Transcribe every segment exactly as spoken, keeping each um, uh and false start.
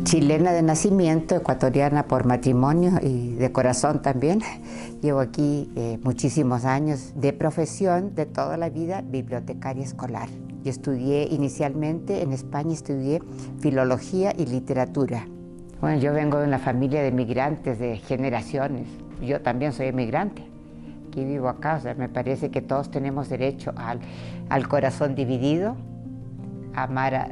Chilena de nacimiento, ecuatoriana por matrimonio y de corazón también. Llevo aquí eh, muchísimos años de profesión, de toda la vida, bibliotecaria escolar. Yo estudié inicialmente en España, estudié filología y literatura. Bueno, yo vengo de una familia de migrantes de generaciones. Yo también soy emigrante. Aquí vivo acá, o sea, me parece que todos tenemos derecho al, al corazón dividido, a amar a, a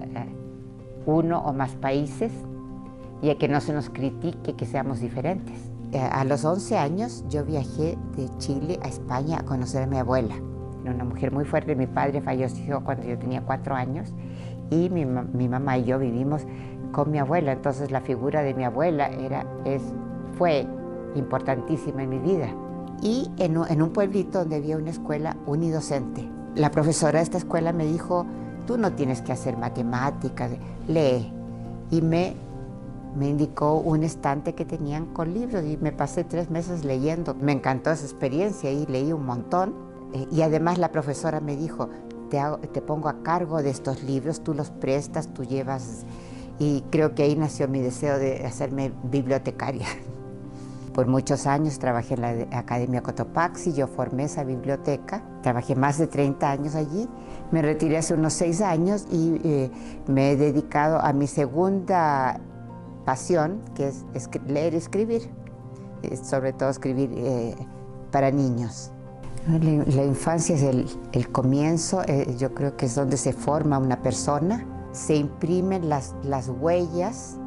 uno o más países, y a que no se nos critique que seamos diferentes. A los once años yo viajé de Chile a España a conocer a mi abuela. Era una mujer muy fuerte. Mi padre falleció cuando yo tenía cuatro años y mi, mi mamá y yo vivimos con mi abuela. Entonces la figura de mi abuela era, es, fue importantísima en mi vida. Y en un, en un pueblito donde había una escuela unidocente. La profesora de esta escuela me dijo, tú no tienes que hacer matemáticas, lee. Y me Me indicó un estante que tenían con libros y me pasé tres meses leyendo. Me encantó esa experiencia y leí un montón. Eh, y además la profesora me dijo, te, hago, te pongo a cargo de estos libros, tú los prestas, tú llevas. Y creo que ahí nació mi deseo de hacerme bibliotecaria. Por muchos años trabajé en la Academia Cotopaxi, yo formé esa biblioteca, trabajé más de treinta años allí. Me retiré hace unos seis años y eh, me he dedicado a mi segunda pasión, que es, es leer y escribir, eh, sobre todo escribir eh, para niños. La, la infancia es el, el comienzo, eh, yo creo que es donde se forma una persona, se imprimen las, las huellas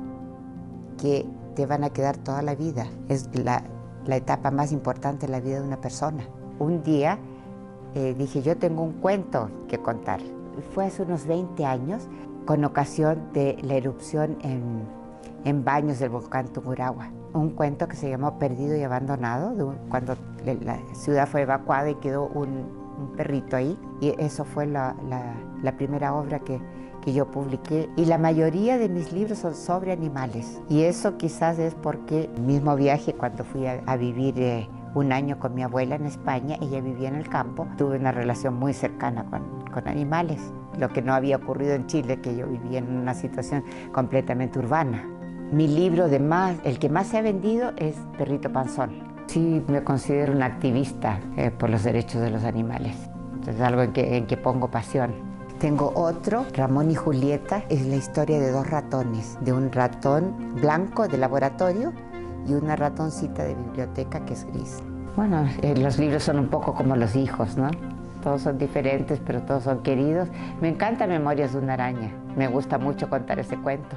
que te van a quedar toda la vida. Es la, la etapa más importante de la vida de una persona. Un día eh, dije, yo tengo un cuento que contar. Fue hace unos veinte años, con ocasión de la erupción en en Baños del volcán Tungurahua. Un cuento que se llamó Perdido y Abandonado, de un, cuando la ciudad fue evacuada y quedó un, un perrito ahí. Y eso fue la, la, la primera obra que, que yo publiqué. Y la mayoría de mis libros son sobre animales. Y eso quizás es porque el mismo viaje, cuando fui a, a vivir eh, un año con mi abuela en España, ella vivía en el campo, tuve una relación muy cercana con, con animales. Lo que no había ocurrido en Chile, que yo vivía en una situación completamente urbana. Mi libro de más, el que más se ha vendido es Perrito Panzón. Sí, me considero una activista eh, por los derechos de los animales. Es algo en que, en que pongo pasión. Tengo otro, Ramón y Julieta, es la historia de dos ratones, de un ratón blanco de laboratorio y una ratoncita de biblioteca que es gris. Bueno, eh, los libros son un poco como los hijos, ¿no? Todos son diferentes, pero todos son queridos. Me encanta Memorias de una araña. Me gusta mucho contar ese cuento.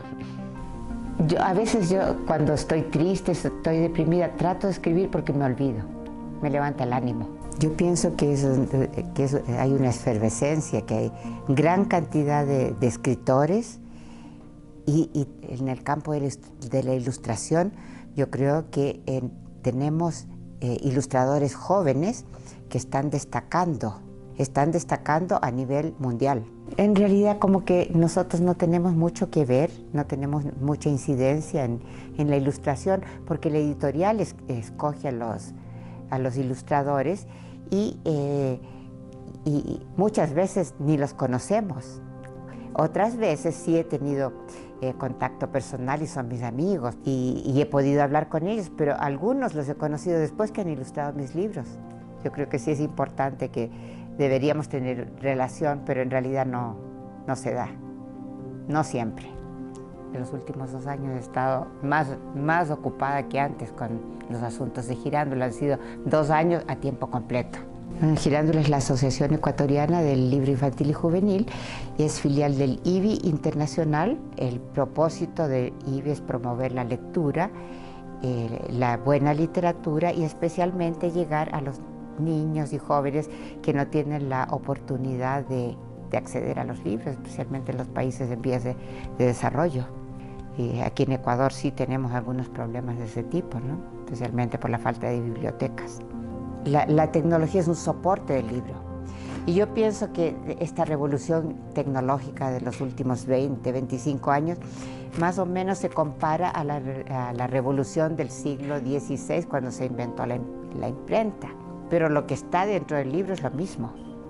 Yo, a veces yo, cuando estoy triste, estoy deprimida, trato de escribir porque me olvido, me levanta el ánimo. Yo pienso que, eso, que eso, hay una efervescencia, que hay gran cantidad de, de escritores y, y en el campo de, de la ilustración yo creo que eh, tenemos eh, ilustradores jóvenes que están destacando, están destacando a nivel mundial. En realidad como que nosotros no tenemos mucho que ver, no tenemos mucha incidencia en, en la ilustración, porque la editorial es, escoge a los, a los ilustradores y, eh, y muchas veces ni los conocemos. Otras veces sí he tenido eh, contacto personal y son mis amigos y, y he podido hablar con ellos, pero algunos los he conocido después que han ilustrado mis libros. Yo creo que sí es importante que deberíamos tener relación, pero en realidad no, no se da, no siempre. En los últimos dos años he estado más, más ocupada que antes con los asuntos de Girándula. Han sido dos años a tiempo completo. Girándula es la Asociación Ecuatoriana del Libro Infantil y Juvenil y es filial del I B I Internacional. El propósito del I B I es promover la lectura, eh, la buena literatura y especialmente llegar a los niños y jóvenes que no tienen la oportunidad de, de acceder a los libros, especialmente en los países en vías de, de desarrollo. Y aquí en Ecuador sí tenemos algunos problemas de ese tipo, ¿no? Especialmente por la falta de bibliotecas. La, la tecnología es un soporte del libro. Y yo pienso que esta revolución tecnológica de los últimos veinte, veinticinco años más o menos se compara a la, a la revolución del siglo dieciséis, cuando se inventó la, la imprenta. Pero lo que está dentro del libro es lo mismo.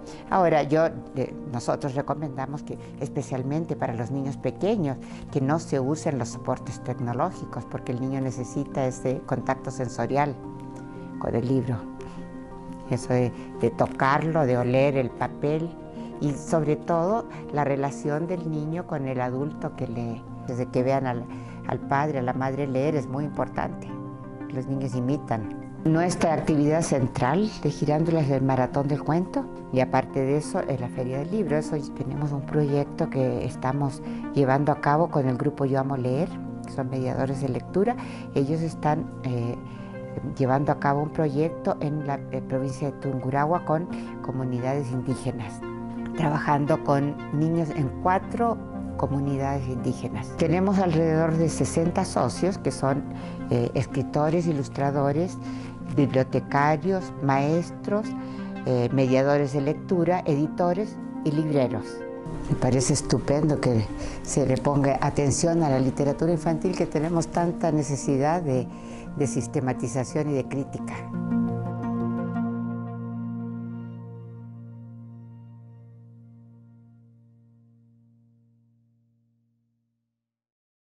Ahora, yo, eh, nosotros recomendamos que, especialmente para los niños pequeños, que no se usen los soportes tecnológicos, porque el niño necesita ese contacto sensorial con el libro. Eso de, de tocarlo, de oler el papel y sobre todo la relación del niño con el adulto que lee. Desde que vean al, al padre, a la madre leer es muy importante. Los niños imitan. Nuestra actividad central de Girándola es el Maratón del Cuento y aparte de eso es la Feria del Libro. Eso, tenemos un proyecto que estamos llevando a cabo con el grupo Yo Amo Leer, que son mediadores de lectura. Ellos están eh, llevando a cabo un proyecto en la eh, provincia de Tungurahua con comunidades indígenas, trabajando con niños en cuatro comunidades indígenas. Tenemos alrededor de sesenta socios que son eh, escritores, ilustradores, bibliotecarios, maestros, eh, mediadores de lectura, editores y libreros. Me parece estupendo que se le ponga atención a la literatura infantil, que tenemos tanta necesidad de, de sistematización y de crítica.